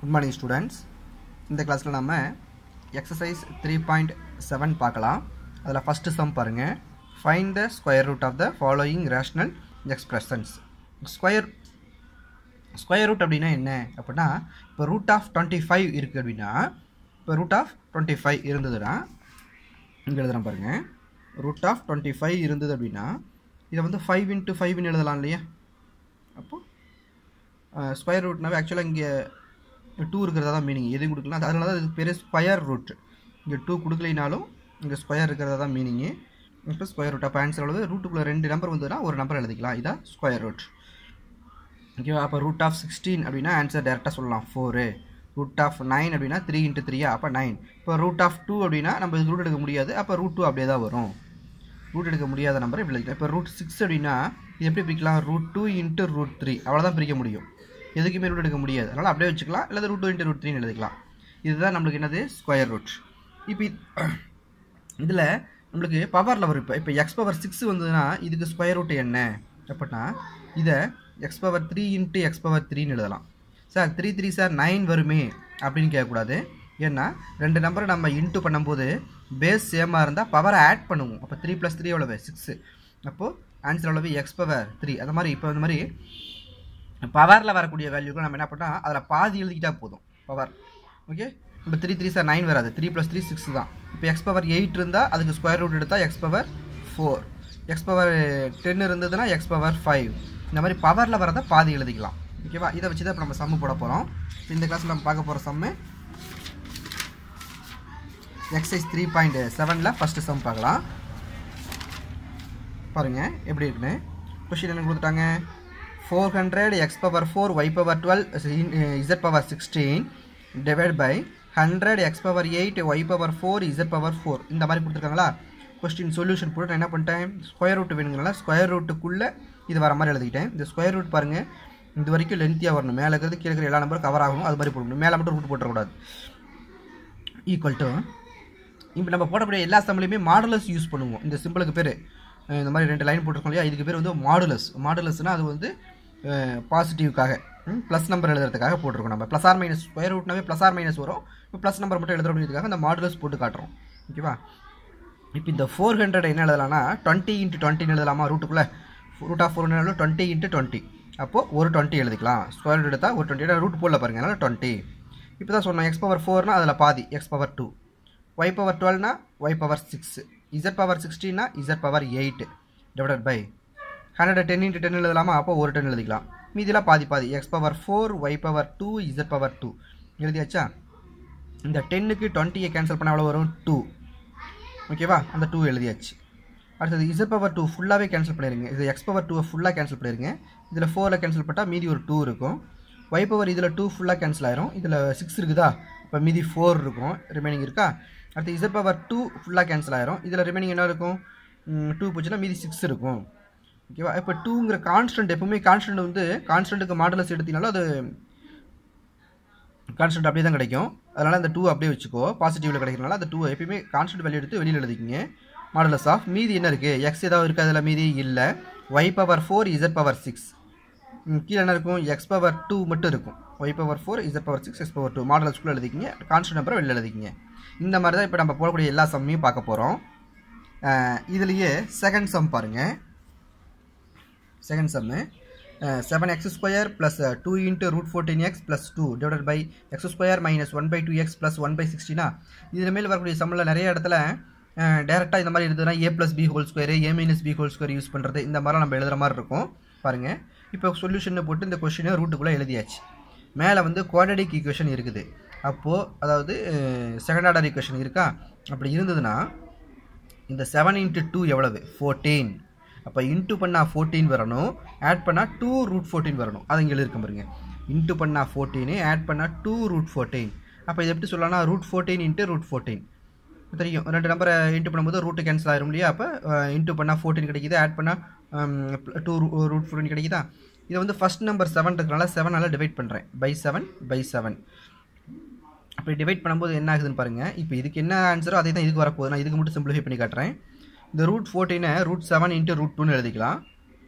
Good morning students. இந்த கிளாஸ்ல நாம exercise 3.7 பார்க்கலாம். அதுல first sum பாருங்க. Find the square root of the following rational expressions. Square root அப்படினா என்ன அப்படினா இப்ப root of 25 இருக்கு அப்படினா இப்ப root of 25 இருந்ததுனா இங்க எழுதுறேன் பாருங்க. root of 25 இருந்தது அப்படினா இத வந்து 5 into 5 ன்னு எழுதலாம் இல்லையா? அப்போ ஸ்கொயர் ரூட்னாவே ஆக்சுவலா இங்க 2 இருக்குறதா தான் மீனிங். எது கொடுக்கலாம் அதனால தான் இதுக்கு பேரு ஸ்கொயர் ரூட். இங்க 2 கொடுக்கலைனாலும் இங்க ஸ்கொயர் இருக்குறதா தான் மீனிங். இப்போ ஸ்கொயர் ரூட் அப்ப ஆன்சர் எவ்வளவு? ரூட்டுக்குள்ள ரெண்டு நம்பர் வந்ததுனா ஒரு நம்பர் எழுதிக்கலாம். இத ஸ்கொயர் ரூட். ஓகேவா? அப்ப ரூட் ஆஃப் 16 அப்படினா ஆன்சர் டைரக்டா சொல்லலாம் 4. ரூட் ஆஃப் 9 அப்படினா 3 into 3 அப்ப 9. இப்போ ரூட் ஆஃப் 2 அப்படினா நம்ம இதுக்கு ரூட் எடுக்க முடியாது. அப்ப ரூட் 2 அப்படியே தான் வரும். ரூட் எடுக்க முடியாத நம்பர் இப்படி எழுதிக்கலாம். இப்போ ரூட் 6 அப்படினா இது எப்படி பிரிக்கலாம்? ரூட் 2 into ரூட் 3 அவ்வளவுதான் பிரிக்க முடியும். எதுக்குமே ரூட் எடுக்க முடியாது. அதனால அப்படியே வச்சுக்கலாம். இல்ல ரூட் 2 into ரூட் 3 ன்னு எழுதிக்கலாம். இதுதான் நமக்கு என்னது ஸ்கொயர் ரூட். இப்போ இதுல நமக்கு பவர்ல வரும். இப்போ x பவர் 6 வந்ததுனா இதுக்கு ஸ்கொயர் ரூட் என்ன அப்படினா இத x power 3 into x power 3 ன்னு எழுதலாம். சார் 3 3 சார் 9 வருமே அப்படினு கேட்க கூடாது. ஏன்னா ரெண்டு நம்பரை நம்ம இன்டு பண்ணும்போது பேஸ் சேமா இருந்தா பவரை ஆட் பண்ணுவோம். அப்ப 3 + 3 எவ்வளவு? 6. அப்போ ஆன்சர் எவ்வளவு? x power 3. அந்த மாதிரி இப்போ இந்த மாதிரி பவர்ல வரக்கூடிய வேல்யூக்கு நம்ம என்ன பண்ணா அதல பாதி எழுதிட்டா போதும். பவர். ஓகே? இப்போ 3 3 சார் 9 வராது. 3 + 3 6 தான். இப்போ x பவர் 8 இருந்தா அதுக்கு ஸ்கொயர் ரூட் எடுத்தா x பவர் 4. x பவர் 10 இருந்ததுனா x பவர் 5. இந்த மாதிரி பவர்ல வரத பாதி எழுதிக்கலாம். ஓகேவா? இத வச்சு தான் நம்ம சம் போட போறோம். இந்த கிளாஸ்ல நம்ம பார்க்க போற சம் exercise 3.7 ல first sum பார்க்கலாம். பாருங்க எப்படி இருக்குன்னு. क्वेश्चन என்ன கொடுத்துட்டாங்க? 400 x power 4 y power 12 z power 16 divided by 100 x power 8 y power 4 z power 4 இந்த மாதிரி கொடுத்திருக்காங்களா? क्वेश्चन சொல்யூஷன் போட்டு என்ன பண்ணிட்டேன்? ஸ்கொயர் ரூட் வேணும்ங்கறனால ஸ்கொயர் ரூட்டுக்குள்ள இது வர மாதிரி எழுதிட்டேன். இந்த ஸ்கொயர் ரூட் பாருங்க இந்த வரைக்கும் லென்த்தியா வரணும். மேல இருக்கிறது கீழ இருக்கிற எல்லா நம்பரும் கவர் ஆகணும். அது மாதிரி போடணும். மேல மட்டும் ரூட் போட்ற கூடாது. ஈக்குவல் டு இப்போ நம்ம போடக்கூடிய எல்லா சம்லயுமே மாடுலஸ் யூஸ் பண்ணுவோம். இந்த சிம்பிளுக்கு பேரு இந்த மாதிரி ரெண்டு லைன் போட்டுருக்கோம் இல்லையா? இதுக்கு பேர் வந்து மாடுலஸ். மாடுலஸ்னா அது வந்து பாசிட்டிவ்காக ப்ளஸ் நம்பர் எழுதுறதுக்காக போட்டுருக்கோம். நம்ம ப்ளஸ் ஆர் மைனஸ் ஸ்கொயர் ரூட்னாவே ப்ளஸ் ஆர் மைனஸ் வரும். இப்போ ப்ளஸ் நம்பர் மட்டும் எழுதுறோம் அப்படிங்கிறதுக்காக அந்த மாடுலஸ் போட்டு காட்டுறோம். ஓகேவா? இப்போ இந்த 400 என்ன எழுதலாம்னா 20 into 20 ன்னு எழுதலாமா? ரூட்டுக்குள்ள ரூட் ஆஃப் 400 20 into 20. அப்போ ஒரு 20 எழுதிக்கலாம். ஸ்கொயர் ரூட் எடுத்தா ஒரு 20 ரூட் போடல பாருங்க. அதனால 20. இப்போ தான் சொன்னோம் x பவர் 4 னா அதுல பாதி x பவர் 2. y பவர் 12 னா y பவர் 6. z பவர் 16 னா z power 8 divided by 110 into 10 எழுதலாமா? அப்போ ஒரு 10 எழுதிக்கலாம். மீதிலாம் பாதி பாதி x power 4 y power 2 z power 2 எழுதியாச்சா? இந்த 10 க்கு 20 கேன்சல் பண்ணா எவ்வளவு வரும்? 2. ஓகேவா? அந்த 2 எழுதியாச்சு. அடுத்து z பவர் 2 ஃபுல்லாவே கேன்சல் பண்ணிருங்க. இது x பவர் 2 ஃபுல்லா கேன்சல் பண்ணிருங்க. இதுல 4 ல கேன்சல் பண்ணா மீதி ஒரு 2 இருக்கும். y பவர் இதுல 2 ஃபுல்லா கேன்சல் ஆயிரும். இதுல 6 இருக்குதா? அப்ப மீதி 4 இருக்கும். ரிமைனிங் இருக்கா? அடுத்து z பவர் 2 ஃபுல்லா கேன்சல் ஆயிரும். இதுல ரிமைனிங் என்ன இருக்கும்? 2 போச்சுனா மீதி 6 இருக்கும். ஓகேவா? இப்போ 2ங்கற கான்ஸ்டன்ட் எப்பவுமே கான்ஸ்டன்ட் வந்து கான்ஸ்டன்ட்க்கு மாடுலஸ் எடுத்தீனாலும் அது கான்ஸ்டன்ட் அப்படியே தான் கிடைக்கும். அதனால அந்த 2 அப்படியே வெச்சுக்கோ. பாசிட்டிவ்ல கிடைக்கிறனால அந்த 2 எப்பவுமே கான்ஸ்டன்ட் வேல்யூ எடுத்து வெளியில எழுதிக்கங்க. மாடுலஸ் ஆஃப் மீதி என்ன இருக்கு? x ஏதாவது இருக்கு அதுல மீதி இல்ல. y power 4 z power 6. கீழ என்ன இருக்கும்? x பவர் 2 மட்டும் இருக்கும். y power 4 z power 6 x power 2 மாடுலஸ்க்குள்ள எழுதிக்கங்க. கான்ஸ்டன்ட் நம்பரை வெளியில எழுதிக்கங்க. இந்த மாதிரி தான் இப்போ நம்ம போடக்கூடிய எல்லா சம்மையும் பார்க்க போறோம். இதுலயே செகண்ட் சம் பாருங்க. Second sum 7x square plus 2 into root 14x plus 2 divided by x square minus 1 by 2x plus 1 by 16 இதுல மேல வரக்கூடிய சம்ல நிறைய இடத்துல டைரக்டா இந்த மாதிரி எழுதுனா a plus b whole square a minus b whole square use பண்றது இந்த மாதிரி நம்ம எழுதுற மாதிரி இருக்கும். பாருங்க இப்போ சொல்யூஷன் போட்டு இந்த क्वेश्चனை ரூட்டுக்குள்ள எழுதியாச்சு. மேல வந்து குவாட்ரடிக் ஈக்குவேஷன் இருக்குது. அப்போ அதாவது செகண்ட் ஆர்டர் ஈக்குவேஷன் இருக்கா? அப்படி இருந்ததுனா இந்த 7 into 2 எவ்வளவு? 14. அப்ப இன்டு பண்ணா 14 வரணும். ஆட் பண்ணா 2 root 14 வரணும். அத இங்க எழுதி இருக்கேன் பாருங்க. இன்டு பண்ணா 14 ஆட் பண்ணா 2 root 14. அப்ப இது எப்படி சொல்லலாம்னா root 14 into root 14. தெரியும். ரெண்டு நம்பரை இன்டு பண்ணும்போது ரூட் கேன்சல் ஆயிரும் இல்லையா? அப்ப இன்டு பண்ணா 14 கிடைக்குது. ஆட் பண்ணா 2 root 14 கிடைக்குதா? இது வந்து ஃபர்ஸ்ட் நம்பர் 7 இருக்கனால 7 ஆல டிவைட் பண்றேன். by 7 by 7. அப்படி டிவைட் பண்ணும்போது என்ன ஆகுதுன்னு பாருங்க. இப்போ இதுக்கு என்ன ஆன்சரோ அதே தான் இதுக்கு வர போகுது. நான் இதுக்கு மட்டும் சிம்பிளிஃபை பண்ணி காட்டுறேன். இந்த root 14 root 7 into root 2 ன்னு எழுதிக்கலாம்.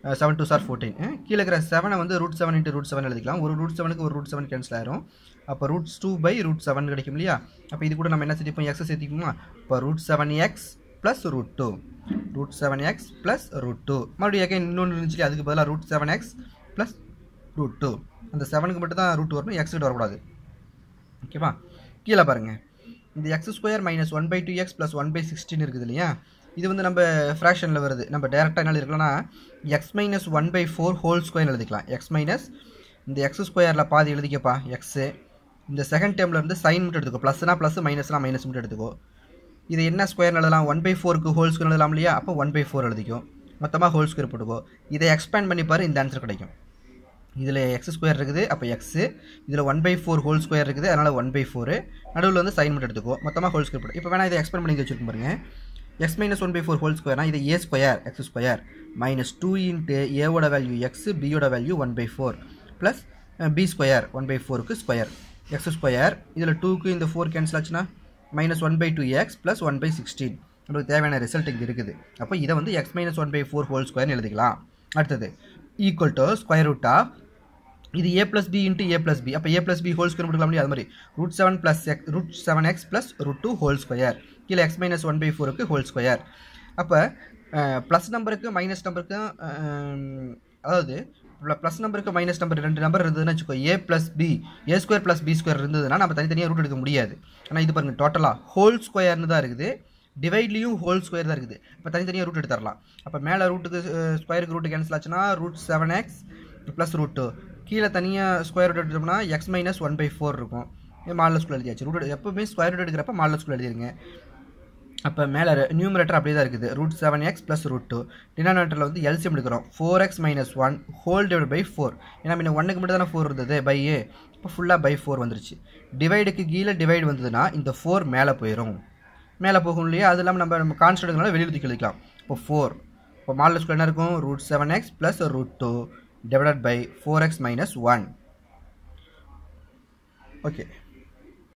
7 2s are 14 கீழே இருக்கிற 7 வந்து √7 into √7 எழுதிக்கலாம் ஒரு √7க்கு ஒரு √7 கேன்சல் ஆயிரும் அப்போ √2/√7 கிடைக்கும் இல்லையா அப்போ இது கூட நம்ம என்ன சேர்த்திப்போம் x சேர்த்திக்குமா இப்போ √7x plus √2 √7x plus √2 மறுபடியும் இன்னொன்று இருந்துச்சு அதுக்கு பதிலாக √7x plus √2 அந்த 7க்கு மட்டும் தான் √2 வரணும் x கிட்ட வரக்கூடாது ஓகேவா கீழே பாருங்கள் இந்த x² - 1/2x + 1/16 இருக்குது இல்லையா இது வந்து நம்ம ஃப்ராக்ஷனில் வருது நம்ம டேரெக்டாக என்ன இருக்கலாம்னா x - 1/4 ஹோல் ஸ்கொயர் எழுதிக்கலாம் x மைனஸ் இந்த x² பாதி எழுதிக்கப்பா x இந்த செகண்ட் டேர்மில் இருந்து சைன் மட்டும் எடுத்துக்கோ ப்ளஸ்னா ப்ளஸ் மைனஸ்னா மைனஸ் மட்டும் எடுத்துக்கோ இது என்ன ஸ்கொயர் எழுதலாம் 1/4க்கு ஹோல் ஸ்கொயர் எழுதலாம் இல்லையா அப்போ 1/4 எழுதிக்கும் மொத்தமாக ஹோல் ஸ்கொயர் போட்டுக்கோ இதை எக்ஸ்பேண்ட் பண்ணி பாரு இந்த ஆன்சர் கிடைக்கும் இதில் x² இருக்குது அப்போ x இதில் 1/4 ஹோல் ஸ்கொயர் இருக்குது அதனால் 1/4 நடுவில் வந்து சைன் மட்டும் எடுத்துக்கோ மொத்தமாக ஹோல் ஸ்கொயர் போட்டு இப்போ வேணால் இதை எக்ஸ்பேண்ட் பண்ணி வச்சுருக்கோம் பாருங்க x - 1/4 ஹோல் ஸ்கொயர்னா இது a² x² -2 into a ஓட வேல்யூ x b ஓட வேல்யூ 1/4 ப்ளஸ் b² 1/4க்கு ஸ்கொயர் x² இதில் 2க்கு இந்த 4 கேன்சல் ஆச்சுன்னா -1/2x + 1/16 நமக்கு தேவையான ரிசல்ட் இங்கே இருக்குது அப்போ இதை வந்து x - 1/4 ஹோல் ஸ்கொயர்னு எழுதிக்கலாம் அடுத்தது equal to square root of இது a + b into a + b அப்போ a + b ஹோல் ஸ்கொயர் போட்டுக்கலாம் முடியாது அது மாதிரி √7x plus √2 ஹோல் ஸ்கொயர் கீழே x - 1/4க்கு ஹோல் ஸ்கொயர் அப்போ ப்ளஸ் நம்பருக்கு மைனஸ் நம்பருக்கு அதாவது ப்ளஸ் நம்பருக்கு மைனஸ் நம்பர் 2 நம்பர் இருந்ததுன்னு வச்சுக்கோ a + b a² + b² இருந்ததுன்னா நம்ம தனித்தனியாக ரூட் எடுக்க முடியாது ஆனால் இது பாருங்கள் டோட்டலாக ஹோல் ஸ்கொயர்னு தான் இருக்குது டிவைட்லேயும் ஹோல் ஸ்கொயர் தான் இருக்குது இப்போ தனித்தனியாக ரூட் எடுத்துடலாம் அப்போ மேலே ரூட்டுக்கு ஸ்கொயருக்கு ரூட்டு கேன்சல் ஆச்சுன்னா √7x + √2 கீழே தனியாக ஸ்கொயர் ரூட் எடுத்தோம்னா x - 1/4 இருக்கும் மாடல் ஸ்கூல் எழுதியாச்சு ரூட் எப்போவுமே ஸ்கொயர் ரூட் எடுக்கிறப்ப மாடல் ஸ்கூல் எழுதிருங்க அப்போ மேலே நியூமரேட்டர் அப்படியே தான் இருக்குது √7x + √2 டினாமினேட்டரில் வந்து எல்சிஎம் எடுக்கிறோம் 4x - 1 ஹோல் டிவைட் பை 4 ஏன்னா முன்ன 1க்கு மட்டும் தானே 4 இருந்தது பை a இப்போ ஃபுல்லாக பை 4 வந்துருச்சு டிவைடுக்கு கீழே டிவைடு வந்ததுன்னா இந்த 4 மேலே போயிடும் மேலே போகும் இல்லையா அது இல்லாமல் நம்ம கான்ஸ்டன்ட்னால வெளியில் தூக்கி எழுதிக்கலாம் இப்போ 4 இப்போ மாடல் ஸ்கூல் என்ன இருக்கும் √7x + √2 divided by 4x - 1 okay